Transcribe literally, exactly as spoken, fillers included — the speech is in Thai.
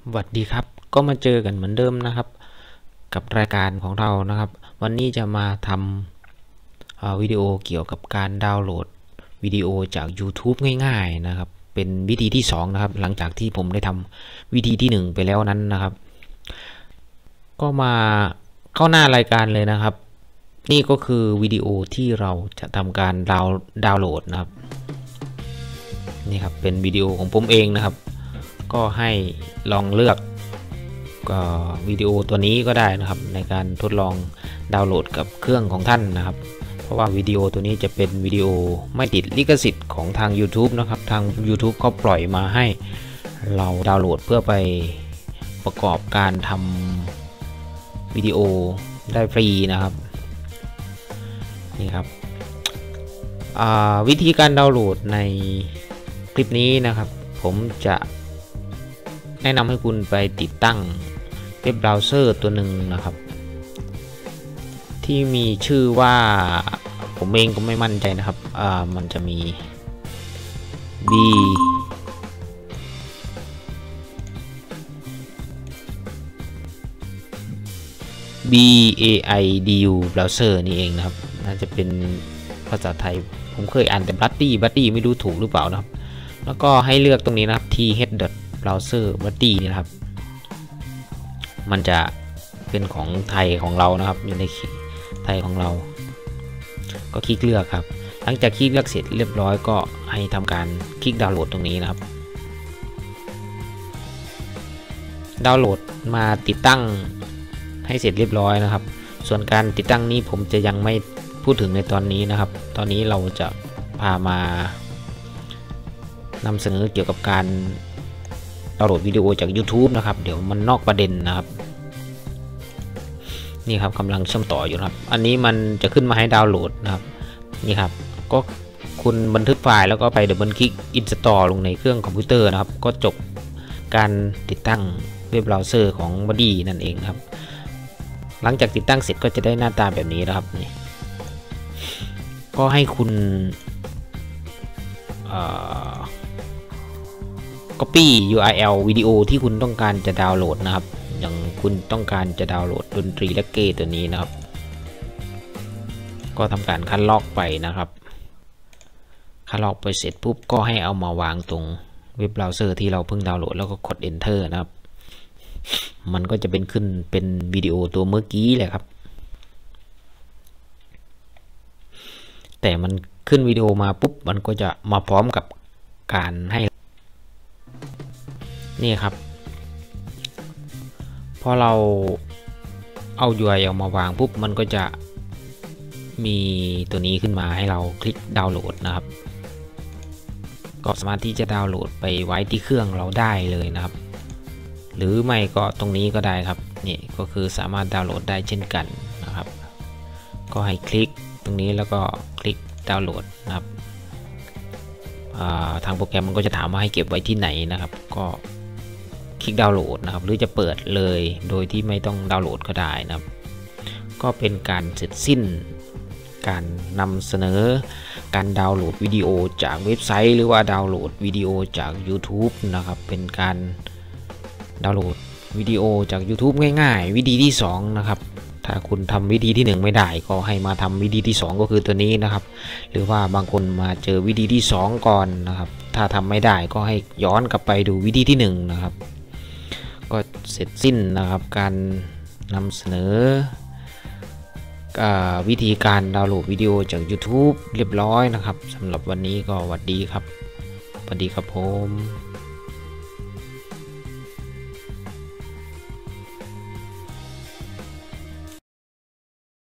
สวัสดีครับก็มาเจอกันเหมือนเดิมนะครับกับรายการของเรานะครับวันนี้จะมาทำวิดีโอเกี่ยวกับการดาวน์โหลดวิดีโอจาก YouTube ง่ายๆนะครับเป็นวิธีที่สองนะครับหลังจากที่ผมได้ทำวิธีที่หนึ่งไปแล้วนั้นนะครับก็มาเข้าหน้ารายการเลยนะครับนี่ก็คือวิดีโอที่เราจะทำการดาวดาวน์โหลดนะครับนี่ครับเป็นวิดีโอของผมเองนะครับก็ให้ลองเลือกก็วิดีโอตัวนี้ก็ได้นะครับในการทดลองดาวน์โหลดกับเครื่องของท่านนะครับเพราะว่าวิดีโอตัวนี้จะเป็นวิดีโอไม่ติดลิขสิทธิ์ของทาง YouTube นะครับทาง YouTube เขาปล่อยมาให้เราดาวน์โหลดเพื่อไปประกอบการทำวิดีโอได้ฟรีนะครับนี่ครับวิธีการดาวน์โหลดในคลิปนี้นะครับผมจะแนะนำให้คุณไปติดตั้งเว็บเบราว์เซอร์ตัวหนึ่งนะครับที่มีชื่อว่าผมเองก็ไม่มั่นใจนะครับอ่ามันจะมี B B A I D U Browser นี่เองนะครับน่าจะเป็นภาษาไทยผมเคยอ่านแต่บัตตี้บัตตี้ไม่รู้ถูกหรือเปล่านะครับแล้วก็ให้เลือกตรงนี้นะครับ th browser buddy นี่นะครับมันจะเป็นของไทยของเรานะครับอยู่ในไทยของเราก็คลิกเลือกครับหลังจากคลิกเลือกเสร็จเรียบร้อยก็ให้ทำการคลิกดาวน์โหลดตรงนี้นะครับดาวน์โหลดมาติดตั้งให้เสร็จเรียบร้อยนะครับส่วนการติดตั้งนี้ผมจะยังไม่พูดถึงในตอนนี้นะครับตอนนี้เราจะพามานำเสนอเกี่ยวกับการดาวน์โหลดวิดีโอจาก YouTube นะครับเดี๋ยวมันนอกประเด็นนะครับนี่ครับกำลังเชื่อมต่ออยู่ครับอันนี้มันจะขึ้นมาให้ดาวน์โหลดนะครับนี่ครับก็คุณบันทึกไฟล์แล้วก็ไปดับเบิลคลิก Install ลงในเครื่องคอมพิวเตอร์นะครับก็จบการติดตั้งเว็บเบราว์เซอร์ของ Buddy นั่นเองครับหลังจากติดตั้งเสร็จก็จะได้หน้าตาแบบนี้นะครับนี่ก็ให้คุณCopy ยู อาร์ แอล วิดีโอที่คุณต้องการจะดาวน์โหลดนะครับอย่างคุณต้องการจะดาวน์โหลดดนตรีและเกตัวนี้นะครับก็ทำการคัดลอกไปนะครับคัดลอกไปเสร็จปุ๊บก็ให้เอามาวางตรงเว็บเบราว์เซอร์ที่เราเพิ่งดาวน์โหลดแล้วก็กด Enter นะครับมันก็จะเป็นขึ้นเป็นวิดีโอตัวเมื่อกี้แหละครับแต่มันขึ้นวิดีโอมาปุ๊บมันก็จะมาพร้อมกับการให้นี่ครับพอเราเอา ยู อาร์ แอล มาวางปุ๊บมันก็จะมีตัวนี้ขึ้นมาให้เราคลิกดาวน์โหลดนะครับก็สามารถที่จะดาวน์โหลดไปไว้ที่เครื่องเราได้เลยนะครับหรือไม่ก็ตรงนี้ก็ได้ครับนี่ก็คือสามารถดาวน์โหลดได้เช่นกันนะครับก็ให้คลิกตรงนี้แล้วก็คลิกดาวน์โหลดนะครับทางโปรแกรมมันก็จะถามว่าให้เก็บไว้ที่ไหนนะครับก็คลิกดาวน์โหลดนะครับหรือจะเปิดเลยโดยที่ไม่ต้องดาวน์โหลดก็ได้นะครับก็เป็นการเสร็จสิ้นการนำเสนอการดาวน์โหลดวิดีโอจากเว็บไซต์หรือว่าดาวน์โหลดวิดีโอจาก YouTube นะครับเป็นการดาวน์โหลดวิดีโอจาก YouTube ง่ายๆวิธีที่สองนะครับถ้าคุณทำวิธีที่หนึ่งไม่ได้ก็ให้มาทำวิธีที่สองก็คือตัวนี้นะครับหรือว่าบางคนมาเจอวิธีที่สองก่อนนะครับถ้าทำไม่ได้ก็ให้ย้อนกลับไปดูวิธีที่หนึ่งนะครับก็เสร็จสิ้นนะครับการนำเสนอวิธีการดาวน์โหลดวิดีโอจาก YouTube เรียบร้อยนะครับสำหรับวันนี้ก็สวัสดีครับสวัสดีครับผม